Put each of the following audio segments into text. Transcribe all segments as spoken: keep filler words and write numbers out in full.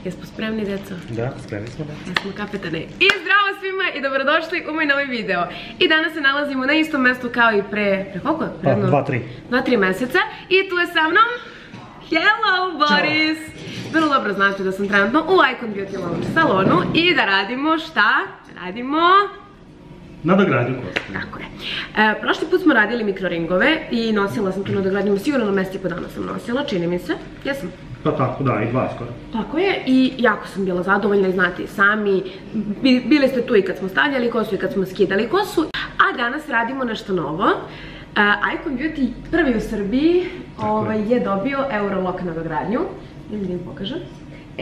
Jesmo spremni, djeco? Da, spremni smo, da. Jesmo, kapetane. I zdravo svima i dobrodošli u moj novi video. I danas se nalazimo na istom mjestu kao i pre... Pre koliko? Pa, dva, tri. Dva, tri meseca. I tu je sa mnom... Hello, Boris! Vrlo dobro znate da sam trenutno u Icon Beauty Lounge salonu i da radimo šta? Radimo... Nadogradnju kosu. Tako je. E, prošli put smo radili mikroringove i nosila sam tu nadogradnju, sigurno na mjesec i po dana sam nosila, čini mi se. Jesam? Pa tako, da, i dva skoro. Tako je, i jako sam bila zadovoljna i znate i sami. Bili ste tu i kad smo stavljali kosu i kad smo skidali kosu. A danas radimo nešto novo. Uh, Icon Beauty prvi u Srbiji ovaj, je dobio Eurolock nadogradnju. Ne mi da im pokažem. E,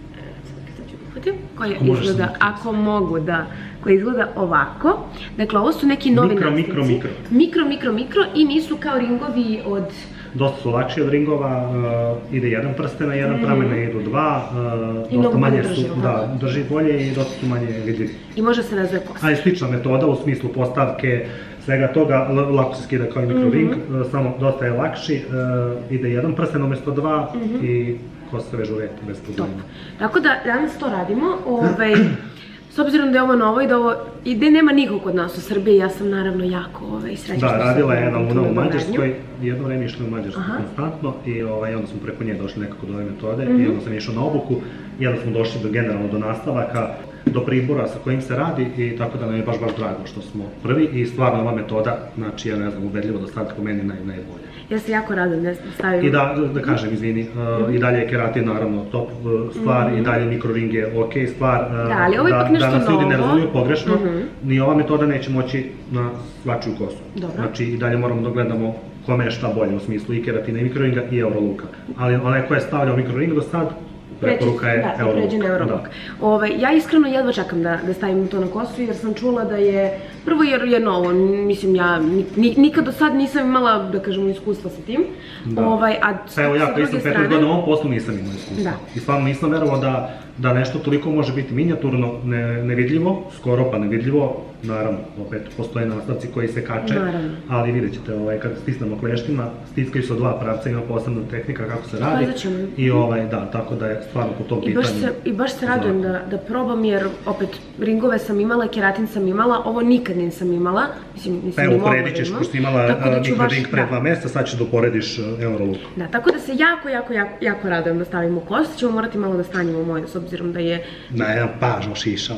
sad ću uhvatim. Koja izgleda, ako mogu da, koja izgleda ovako. Dakle, ovo su neki novi mikro, nastavci. mikro, mikro. Mikro, mikro, mikro i nisu kao ringovi od... Dosta su lakši od ringova, uh, ide jedan prsten na jedan, mm. pramene idu dva, uh, I dosta manje drži, su, da, drži bolje i dosta su manje vidljivi. I može se razvoje kosa. A je slična metoda u smislu postavke svega toga, lako se skida kao i mikroring, mm -hmm. uh, samo dosta je lakši, uh, ide jedan prsten umjesto dva mm -hmm. i kosa se veže uvijek bez problema. Tako da danas to radimo, ovaj... S obzirom da je ovo novo i da ovo i da nema nikog kod nas u Srbiji, ja sam naravno jako ovaj, srećna. Da, radila je jedna luna u Mađarskoj, jedno vreme išla u Mađarsku konstantno i ovaj, onda smo preko nje došli nekako do ove metode mm -hmm. i onda sam išao na obuku i onda smo došli do, generalno do nastavaka, do pribora sa kojim se radi i tako da nam je baš baš drago što smo prvi i stvarno ova metoda, znači ja ne znam, ubedljivo do sad po meni naj, najbolje. Ja se jako radim da stavim... I da, da kažem, izvini, uh, mm -hmm. i dalje je keratin naravno top uh, stvar, mm -hmm. i dalje mikroring je ok stvar, uh, da, ali ovo je ipak nešto da nas ljudi ne novo. razumiju pogrešno, mm -hmm. ni ova metoda neće moći na svačiju kosu. Dobro. Znači i dalje moramo da gledamo kome je šta bolje u smislu i keratina i mikroringa i Eurolooka. Ali onaj ko je stavljao mikroring do sad, preporuka je Eurolook. Da, pređe na Eurolook. Ove, ja iskreno jedva čekam da, da stavim to na kosu jer sam čula da je, prvo jer je novo, mislim ja ni, nikad do sad nisam imala, da kažemo, iskustva sa tim. Da. Ovaj, a pa evo ja koji sam petnaest godina u ovom poslu nisam imao iskustva. Da. I stvarno nisam verovao da, da nešto toliko može biti minijaturno, ne, nevidljivo, skoro pa nevidljivo. Naravno, opet postoje nastavci koji se kače, naravno. Ali vidjet ćete, ovaj, kad stisnemo kleštima, stiskaju se od dva pravca, ima posebna tehnika kako se radi. I ovaj, da, tako da je stvarno po tom pitanju. I baš se, i baš se radujem da, da probam jer opet ringove sam imala, keratin sam imala, ovo nikad nisam imala. Mislim, nisam pa evo, uporedit ćeš, pošto imala mikroring pre dva mjeseca, sad ćeš da uporediš Eurolook. Da, tako da se jako, jako, jako, jako radujem da stavimo kosu, ćemo morati malo da stanjimo moju, s obzirom da je... Na jedan paž ošišala.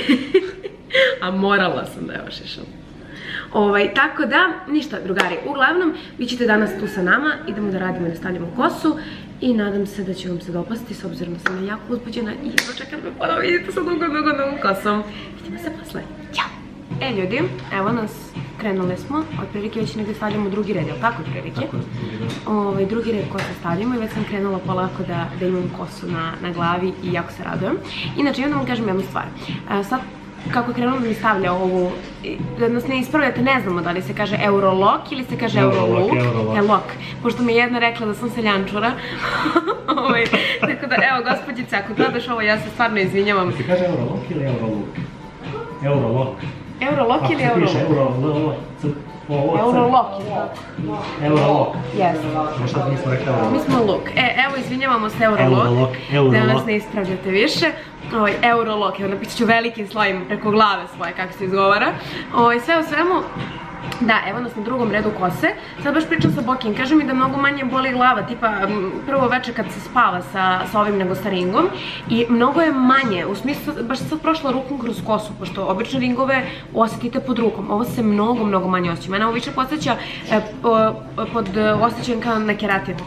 A morala sam da je ošišala. Ovaj, tako da, ništa drugari, uglavnom, vi ćete danas tu sa nama, idemo da radimo i da stavljamo kosu i nadam se da će vam se dopasti, s obzirom da sam jako uzbuđena i jedno čekam da ponovo vidite sa dugo, dugo, dugo kosom. Vidimo se posle. Ćao! E ljudi, evo nas, krenule smo, otprilike već negdje stavljamo drugi red, jel tako otprilike? Tako je, drugi red. Ovaj, drugi red kosa stavljamo i već sam krenula polako da, da imam kosu na, na glavi i jako se radujem. Inače, jedno vam kažem jednu stvar. E, sad, kako je krenulo da mi stavlja ovu, da nas ne ispravljate, ne znamo da li se kaže Eurolock ili se kaže Eurolook. Eurolock. Pošto mi je jedna rekla da sam seljančura. Tako da, evo, gospođice, ako gledaš ovo, ja se stvarno izvinjavam. Se kaže Eurolock ili Eurolook? Eurolock. Eurolock ili Eurolook? Ako se piše Eurolock. Eurolock. Eurolock. Yes. Možda mi smo rekli Eurolock. Mi smo look. E, evo, izvinjavamo se Eurolock. Da nas ne ispravljate više. Ovaj, Eurolock, evo napisat ću velikim slojem preko glave svoje kako se izgovara. Ovaj, sve u svemu, da, evo nas na drugom redu kose. Sad baš pričam sa Bokim, kaže mi da mnogo manje boli glava, tipa prvo večer kad se spava sa, sa ovim nego sa ringom. I mnogo je manje, u smislu, baš sad prošla rukom kroz kosu, pošto obično ringove osjetite pod rukom. Ovo se mnogo, mnogo manje osjeća. Mene ovo više podsjeća e, po, pod osjećajem kao na keratin.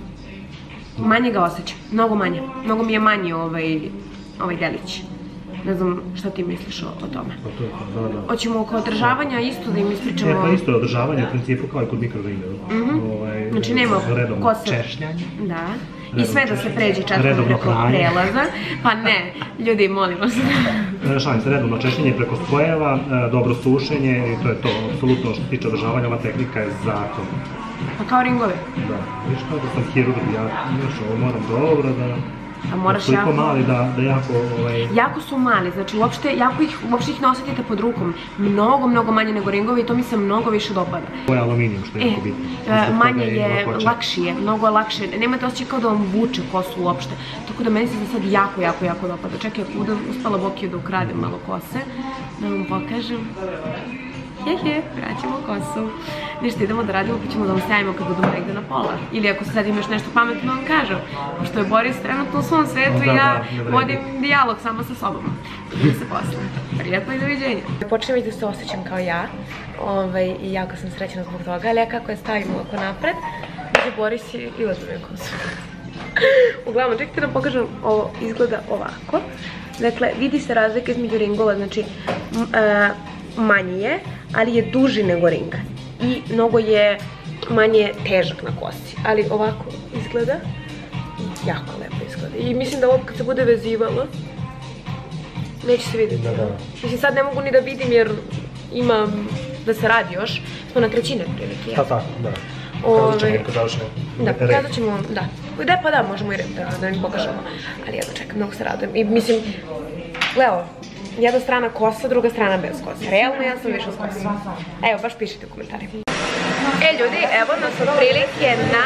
Manje ga osjeća, mnogo manje. Mnogo mi je manji ovaj... ovaj delić. Ne znam šta ti misliš o, o tome. Pa to je to, da, da. Hoćemo oko održavanja isto da im ispričamo... E, pa isto je održavanje u principu kao i kod mikroringa. Mm-hmm. ovaj, znači nema kose... češljanje. Da. I sve da se pređe četvrlo preko prelaza. Pa ne, ljudi, molimo se. Šalim se, redovno češljenje preko spojeva, dobro sušenje i to je to. Apsolutno što se tiče održavanja, ova tehnika je zakon. Pa kao ringovi? Da, viš kao da sam hirurg, ja još ovo moram dobro da... A moraš jako... Toliko mali da jako... Jako su mali, znači uopšte ih ne osjetite pod rukom. Mnogo, mnogo manje nego ringovi i to mi se mnogo više dopada. Ovo je aluminijum što je jako bitno. Manje je, lakši je, mnogo je lakše. Nemate osjećaj kao da vam vuče kosu uopšte. Tako da meni se za sad jako, jako, jako dopada. Čekaj, budem uspela Bokiju da ukradem malo kose. Da vam pokažem. Hehe, vraćamo kosu. Ništa, idemo da radimo pa ćemo da vam stavimo kad budemo negde na pola. Ili ako sad imaš nešto pametno vam kažem. Pošto je Boris trenutno u svom svetu i ja vodim dijalog samo sa sobom. Vidimo se posle. Prijatno i doviđenja. Počnem već da se osjećam kao ja. I jako sam srećena zbog toga, ali ja kako je stavim ovako napred, dođe Boris i odbije kosu. Uglavnom, čekajte da pokažem, ovo izgleda ovako. Dakle, vidi se razlika između ringova, znači manji je, ali je duži nego ring. I mnogo je manje težak na kosi. Ali ovako izgleda. Jako lepo izgleda. I mislim da ovo kad se bude vezivalo, neće se vidjeti. Mislim sad ne mogu ni da vidim jer imam da se radi još. Smo na trećine prilike. Pa tako, da. Kazat ćemo kad završimo. Da, kazat ćemo, da. Da, pa da, možemo i da im pokažemo. Ali jedno čekam, mnogo se radujem. I mislim, gledao, jedna strana kosa, druga strana bez kose. Realno ja sam više s kosom. Evo, baš pišite u komentarima. E ljudi, evo nas otprilike na...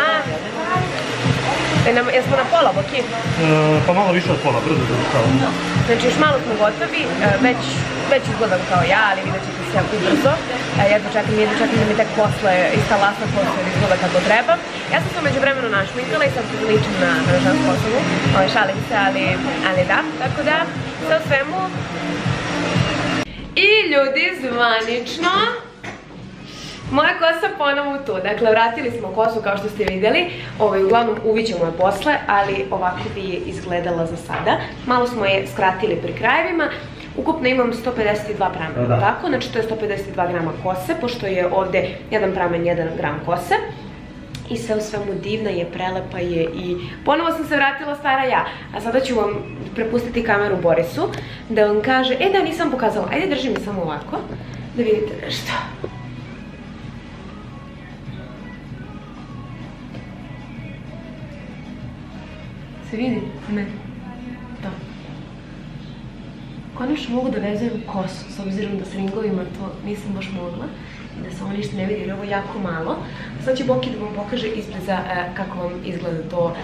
Jesmo na pola, Boki? Pa malo više od pola, brzo završavamo. Znači još malo smo gotovi, već izgledam kao ja, ali vidjet ćete se jako brzo. Jedno čekam, jedno čekam da mi tek posle instalasa posle izgleda kako treba. Ja sam se umeđu vremenu našminkala i sad ličim na žensku osobu. Šalim se, ali da, tako da, sve u svemu. I ljudi, zvanično, moja kosa ponovo tu. Dakle, vratili smo kosu kao što ste vidjeli. Uglavnom uvićemo je posle, ali ovako bi je izgledala za sada. Malo smo je skratili pri krajevima. Ukupno imam sto pedeset dva prama, tako? Znači to je sto pedeset dva grama kose, pošto je ovde jedan pramen, jedan gram kose. I sve u svemu divna je, prelepa je i ponovo sam se vratila stara ja. A sada ću vam prepustiti kameru Borisu da vam kaže, e da nisam pokazala, ajde drži mi samo ovako da vidite nešto. Se vidi? Ne. Da. Konačno mogu da vezujem kosu, s obzirom da s ringovima to nisam baš mogla. Da se ovo ništa ne vidi jer ovo jako malo. Sad će Boki da vam pokaže ispreza kako vam izgleda to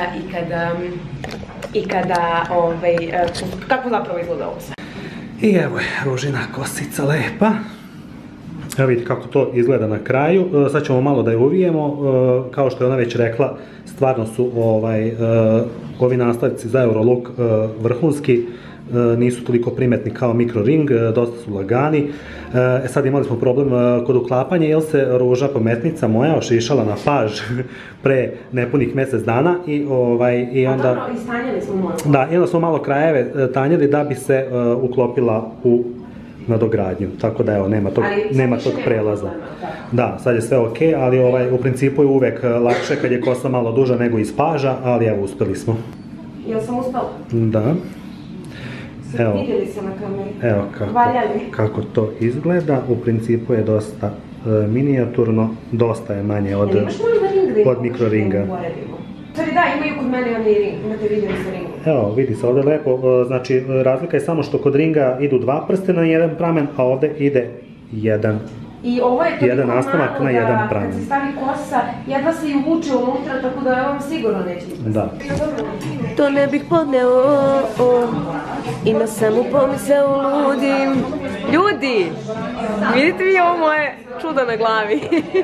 i kada, kako zapravo izgleda ovo sve. I evo je Ružina kosica lepa. Evo vidite kako to izgleda na kraju. Sad ćemo malo da je uvijemo. Kao što je ona već rekla, stvarno su ovi nastavci za Eurolook vrhunski. Nisu toliko primetni kao mikroring, dosta su lagani. E sad imali smo problem kod uklapanja jer se Ruža pametnica moja ošišala na paž pre nepunih mjesec dana i onda... A dobro, i stanjali smo malo. Da, i onda smo malo krajeve tanjali da bi se uklopila u nadogradnju, tako da evo, nema tog prelaza. Da, sad je sve ok, ali u principu je uvek lakše kad je kosa malo duža nego iz paža, ali evo, uspeli smo. Jel sam uspela? Da. Evo, evo kako to izgleda, u principu je dosta minijaturno, dosta je manje od mikroringa. Sorry, da, imaju kod mene oni ring, imate vidio sa ringom. Evo, vidi se ovdje lepo, znači razlika je samo što kod ringa idu dva prstena na jedan pramen, a ovdje ide jedan. I ovo je toliko malo da kad se stavi kosa, jedva se i uvuče unutra, tako da vam sigurno neće ispasti. Da. To ne bih podneo, i na samu pomisao ludim. Ljudi, vidite mi ovo moje čudo na glavi.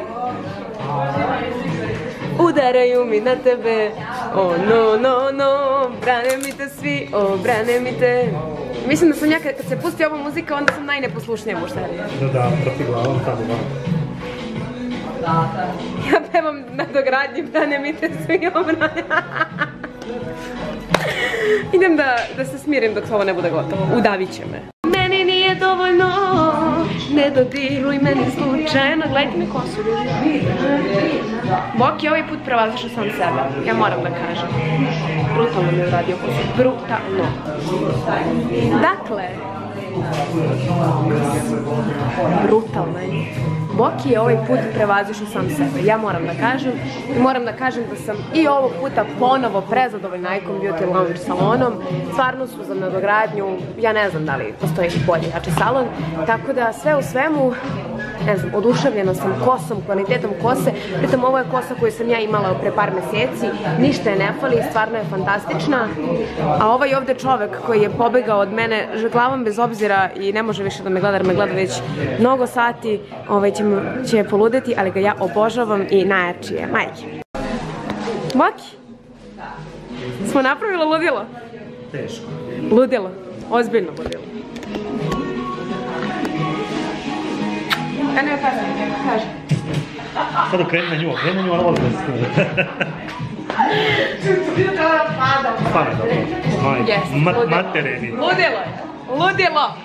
Udaraju mi na tebe, o no no no, brane mi te svi, o brane mi te. Mislim da sam ja, kad se pusti ova muzika, onda sam najneposlušnija mušterija. Da, da, proti glavom tamo, da. Ja pevam na dogradnji, brane mi te svi, o brane. Idem da se smirim dok ovo ne bude gotovo, udavit će me. Meni nije dovoljno, ne dodiruj meni slučajno, gledajte mi kosu. Boki ovaj put prevazišao sam sebe, ja moram da kažem. Brutalno mi je uradio kosu, brutalno. Dakle, Brutalno je. Boki je ovaj put prevazišao sam sebe, ja moram da kažem. I moram da kažem da sam i ovog puta ponovo prezadovoljna Icon Beauty Lounge salonom. Stvarno su za nadogradnju, ja ne znam da li postoji bolji jači salon. Tako da sve u svemu, ne znam, oduševljena sam kosom, kvalitetom kose. Pritom ovo je kosa koju sam ja imala pre par meseci, ništa je ne fali, stvarno je fantastična. A ovaj ovde čovek koji je pobegao od mene glavom bez obzira i ne može više da me gleda, jer me gleda već mnogo sati, ovaj će, će poludeti, ali ga ja obožavam i najjači je, majke. Boki, smo napravili ludilo? Teško. Ludilo, ozbiljno ludilo. Eno je pa kaži. Sad okreni na nju, okreni na nju, ona volim da se snuje. Pada. Pada, dobro. Matereni. Ludilo je, ludilo.